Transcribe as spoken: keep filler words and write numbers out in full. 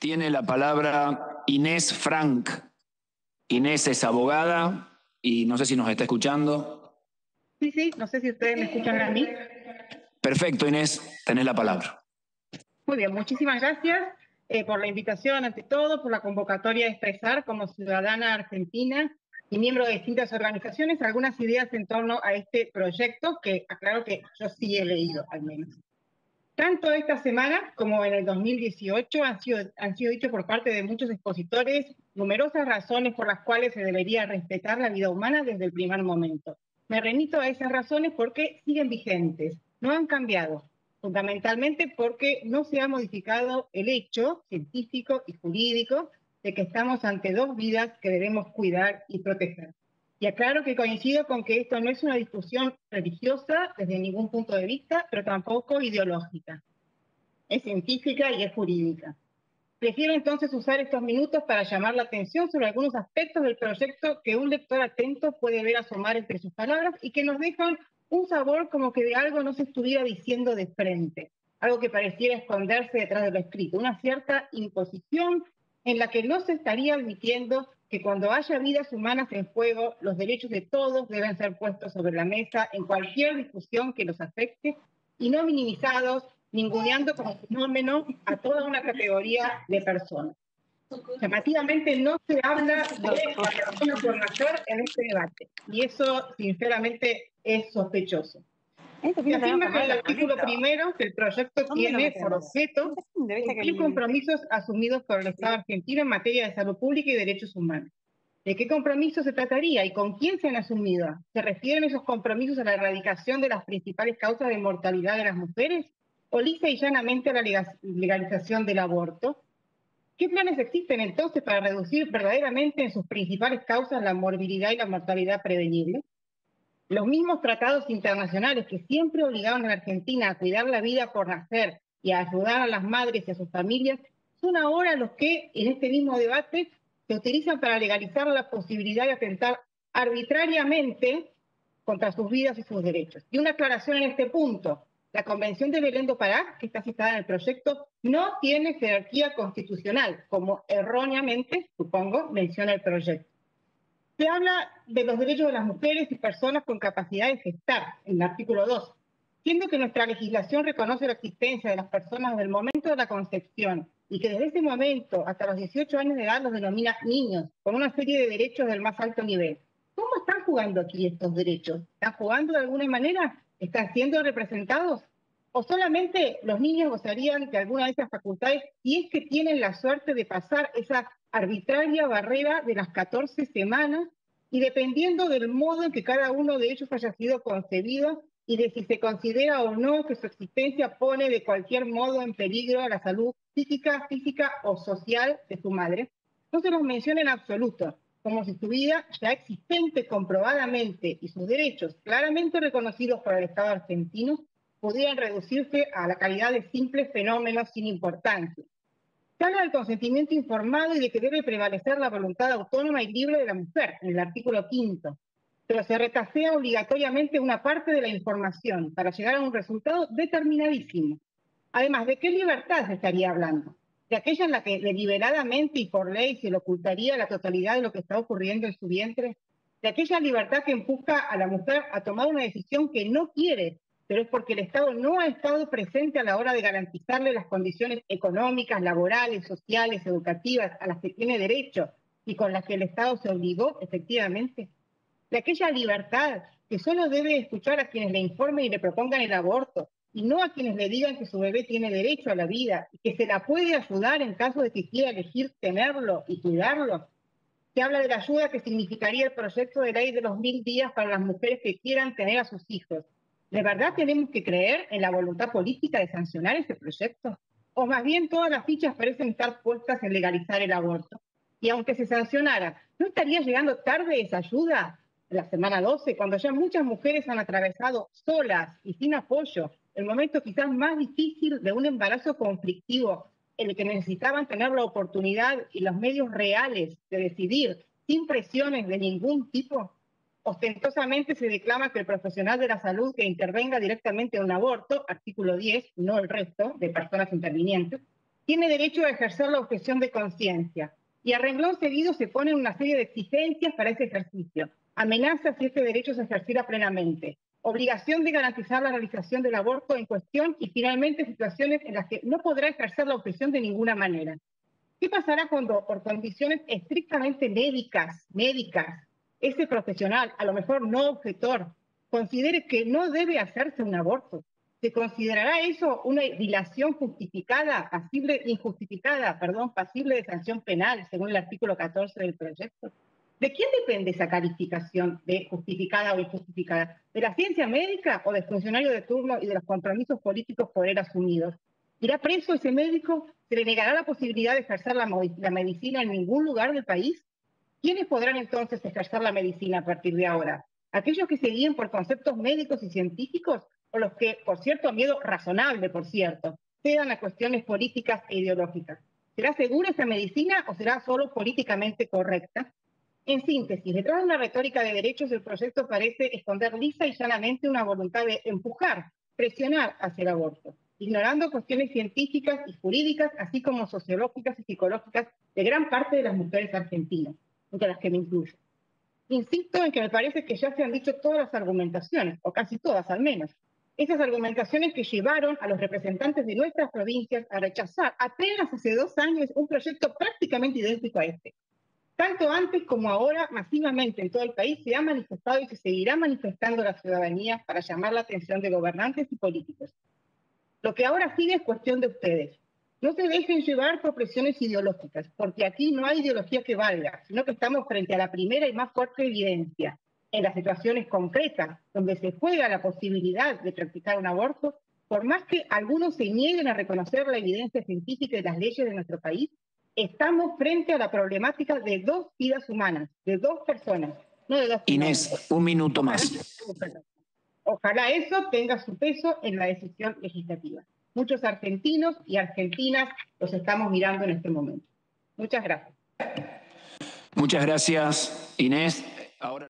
Tiene la palabra Inés Frank. Inés es abogada y no sé si nos está escuchando. Sí, sí, no sé si ustedes me escuchan a mí. Perfecto, Inés, tenés la palabra. Muy bien, muchísimas gracias eh, por la invitación, ante todo, por la convocatoria de expresar como ciudadana argentina y miembro de distintas organizaciones algunas ideas en torno a este proyecto que, aclaro que yo sí he leído, al menos. Tanto esta semana como en el dos mil dieciocho han sido, han sido dichos por parte de muchos expositores numerosas razones por las cuales se debería respetar la vida humana desde el primer momento. Me remito a esas razones porque siguen vigentes, no han cambiado, fundamentalmente porque no se ha modificado el hecho científico y jurídico de que estamos ante dos vidas que debemos cuidar y proteger. Y aclaro que coincido con que esto no es una discusión religiosa desde ningún punto de vista, pero tampoco ideológica. Es científica y es jurídica. Prefiero entonces usar estos minutos para llamar la atención sobre algunos aspectos del proyecto que un lector atento puede ver asomar entre sus palabras y que nos dejan un sabor como que de algo no se estuviera diciendo de frente, algo que pareciera esconderse detrás de lo escrito, una cierta imposición en la que no se estaría admitiendo que cuando haya vidas humanas en juego, los derechos de todos deben ser puestos sobre la mesa en cualquier discusión que los afecte y no minimizados, ninguneando como fenómeno a toda una categoría de personas. Llamativamente no se habla de la persona por nacer en este debate, y eso sinceramente es sospechoso. Se afirma con el artículo primero que el proyecto tiene por objeto cumplir compromisos asumidos por el Estado argentino en materia de salud pública y derechos humanos. ¿De qué compromisos se trataría y con quién se han asumido? ¿Se refieren esos compromisos a la erradicación de las principales causas de mortalidad de las mujeres? ¿O lisa y llanamente a la legalización del aborto? ¿Qué planes existen entonces para reducir verdaderamente en sus principales causas la morbilidad y la mortalidad prevenible? Los mismos tratados internacionales que siempre obligaron a la Argentina a cuidar la vida por nacer y a ayudar a las madres y a sus familias, son ahora los que, en este mismo debate, se utilizan para legalizar la posibilidad de atentar arbitrariamente contra sus vidas y sus derechos. Y una aclaración en este punto. La Convención de Belén do Pará, que está citada en el proyecto, no tiene jerarquía constitucional, como erróneamente, supongo, menciona el proyecto. Se habla de los derechos de las mujeres y personas con capacidad de gestar, en el artículo dos, siendo que nuestra legislación reconoce la existencia de las personas desde el momento de la concepción y que desde ese momento hasta los dieciocho años de edad los denomina niños, con una serie de derechos del más alto nivel. ¿Cómo están jugando aquí estos derechos? ¿Están jugando de alguna manera? ¿Están siendo representados? ¿O solamente los niños gozarían de alguna de esas facultades si es que tienen la suerte de pasar esa arbitraria barrera de las catorce semanas y dependiendo del modo en que cada uno de ellos haya sido concebido y de si se considera o no que su existencia pone de cualquier modo en peligro la salud psíquica, física o social de su madre? No se los menciona en absoluto, como si su vida ya existente comprobadamente y sus derechos claramente reconocidos por el Estado argentino pudieran reducirse a la calidad de simples fenómenos sin importancia. Se habla del consentimiento informado y de que debe prevalecer la voluntad autónoma y libre de la mujer, en el artículo quinto, pero se retasea obligatoriamente una parte de la información para llegar a un resultado determinadísimo. Además, ¿de qué libertad se estaría hablando? ¿De aquella en la que deliberadamente y por ley se le ocultaría la totalidad de lo que está ocurriendo en su vientre? ¿De aquella libertad que empuja a la mujer a tomar una decisión que no quiere, pero es porque el Estado no ha estado presente a la hora de garantizarle las condiciones económicas, laborales, sociales, educativas a las que tiene derecho y con las que el Estado se obligó efectivamente? De aquella libertad que solo debe escuchar a quienes le informen y le propongan el aborto y no a quienes le digan que su bebé tiene derecho a la vida y que se la puede ayudar en caso de que quiera elegir tenerlo y cuidarlo. Se habla de la ayuda que significaría el proyecto de ley de los mil días para las mujeres que quieran tener a sus hijos. ¿De verdad tenemos que creer en la voluntad política de sancionar ese proyecto? ¿O más bien todas las fichas parecen estar puestas en legalizar el aborto? Y aunque se sancionara, ¿no estaría llegando tarde esa ayuda? En la semana doce, cuando ya muchas mujeres han atravesado solas y sin apoyo el momento quizás más difícil de un embarazo conflictivo, en el que necesitaban tener la oportunidad y los medios reales de decidir sin presiones de ningún tipo. Ostentosamente se declama que el profesional de la salud que intervenga directamente en un aborto, artículo diez, no el resto de personas intervinientes, tiene derecho a ejercer la objeción de conciencia. Y a renglón seguido se ponen una serie de exigencias para ese ejercicio. Amenazas si ese derecho se ejerciera plenamente. Obligación de garantizar la realización del aborto en cuestión y finalmente situaciones en las que no podrá ejercer la objeción de ninguna manera. ¿Qué pasará cuando por condiciones estrictamente médicas, médicas, ese profesional, a lo mejor no objetor, considere que no debe hacerse un aborto? ¿Se considerará eso una dilación justificada, pasible, injustificada, perdón, pasible de sanción penal, según el artículo catorce del proyecto? ¿De quién depende esa calificación de justificada o injustificada? ¿De la ciencia médica o del funcionario de turno y de los compromisos políticos por él asumidos? ¿Irá preso ese médico? ¿Se le negará la posibilidad de ejercer la, la medicina en ningún lugar del país? ¿Quiénes podrán entonces ejercer la medicina a partir de ahora? ¿Aquellos que se guíen por conceptos médicos y científicos o los que, por cierto, miedo razonable, por cierto, cedan a cuestiones políticas e ideológicas? ¿Será segura esa medicina o será solo políticamente correcta? En síntesis, detrás de una retórica de derechos, el proyecto parece esconder lisa y llanamente una voluntad de empujar, presionar hacia el aborto, ignorando cuestiones científicas y jurídicas, así como sociológicas y psicológicas de gran parte de las mujeres argentinas, entre las que me incluyo. Insisto en que me parece que ya se han dicho todas las argumentaciones, o casi todas al menos, esas argumentaciones que llevaron a los representantes de nuestras provincias a rechazar apenas hace dos años un proyecto prácticamente idéntico a este. Tanto antes como ahora, masivamente en todo el país se ha manifestado y se seguirá manifestando la ciudadanía para llamar la atención de gobernantes y políticos. Lo que ahora sigue es cuestión de ustedes. No se dejen llevar por presiones ideológicas, porque aquí no hay ideología que valga, sino que estamos frente a la primera y más fuerte evidencia. En las situaciones concretas, donde se juega la posibilidad de practicar un aborto, por más que algunos se nieguen a reconocer la evidencia científica y las leyes de nuestro país, estamos frente a la problemática de dos vidas humanas, de dos personas, no de dos Inés, personas. un minuto más. Ojalá eso tenga su peso en la decisión legislativa. Muchos argentinos y argentinas los estamos mirando en este momento. Muchas gracias. Muchas gracias, Inés. Ahora...